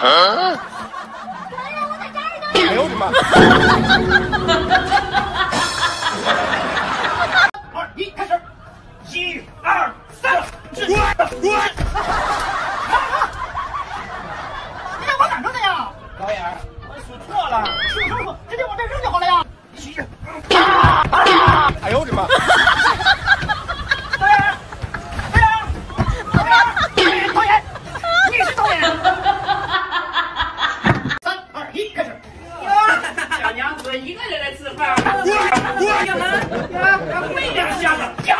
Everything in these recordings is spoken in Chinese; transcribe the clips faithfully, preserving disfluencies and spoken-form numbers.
啊！哎呦我的妈！ 二一开始，一二三，止！你想往哪扔的呀？导演，我数错了，数错了，直接往这扔就好了呀。一， 哎呦我的妈！ 导演，导演，导演，导演，你是导演。三二一，开始。小娘子一个人来吃饭，干嘛呀？没两下子，呀，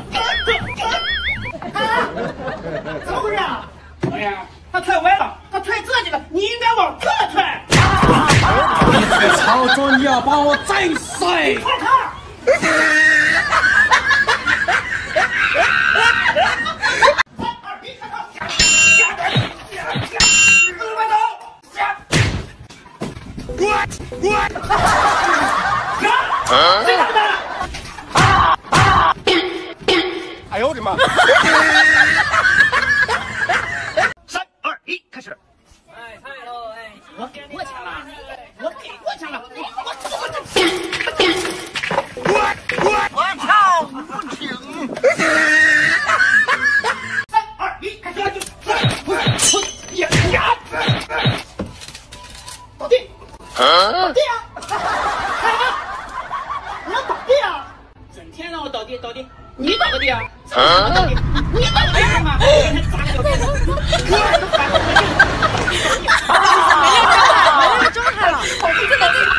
这这，怎么回事啊？导演，他踹歪了，他踹这里了，你应该往这踹。 你操作，你要把我宰死！ 快看！三二一，开始！下边，下下，各位走，下。What what？ 啊！谁打的？啊啊！ 哎呦我的妈！ 三二一，开始！哎，菜喽！哎，我给过枪了，我给过枪了，我我我我操！不请。三二一，开始！呀呀！倒地！倒地啊！你要倒地啊！整天让我倒地倒地，你倒个地啊？我倒地，你倒个地干嘛？天天砸个脚垫子，我都烦了。 没那个状态了， 倒地真倒地。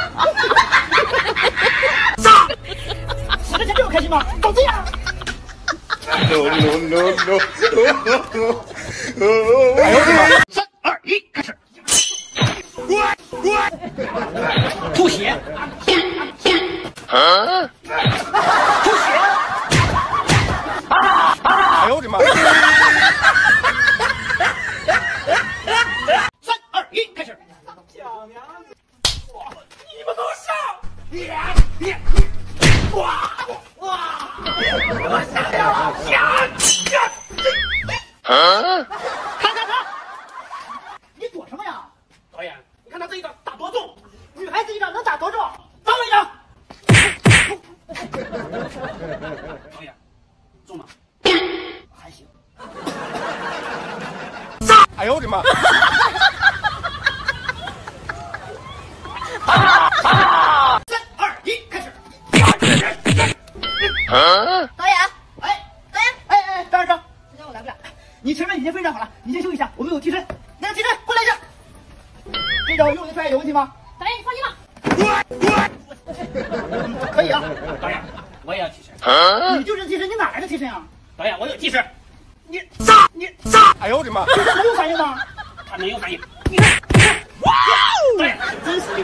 砸！死之前这么开心吗？倒地啊！ No no no no！ 哎呦我的妈！ 三二一，开始！吐血！ 啊！ 吐血！啊啊！ 哎呦我的妈！ 三二一，开始！小娘子，你们都上！呀呀！哇哇！我下了！呀呀！ 啊！ 看看他，你躲什么呀？导演，你看他这一掌打多重？女孩子一掌能打多重？打我一掌！导演，重吗？还行。 哎呦我的妈！ 三二一，开始！ 啊！ 导演， 哎导演， 哎哎，张医生， 今天我来不了。 你前面已经非常好了，你先休息一下，我们有替身。那个替身过来一下。这招用得出来有问题吗？ 导演，你放心吧。 嗯，可以啊。导演，我也要替身。 啊！ 你就是替身，你哪来的替身啊？导演，我有替身。你炸！ 你炸！ 哎呦我的妈！ 替身能有反应吗？他能有反应。你看，你看，哇！导演，真实力。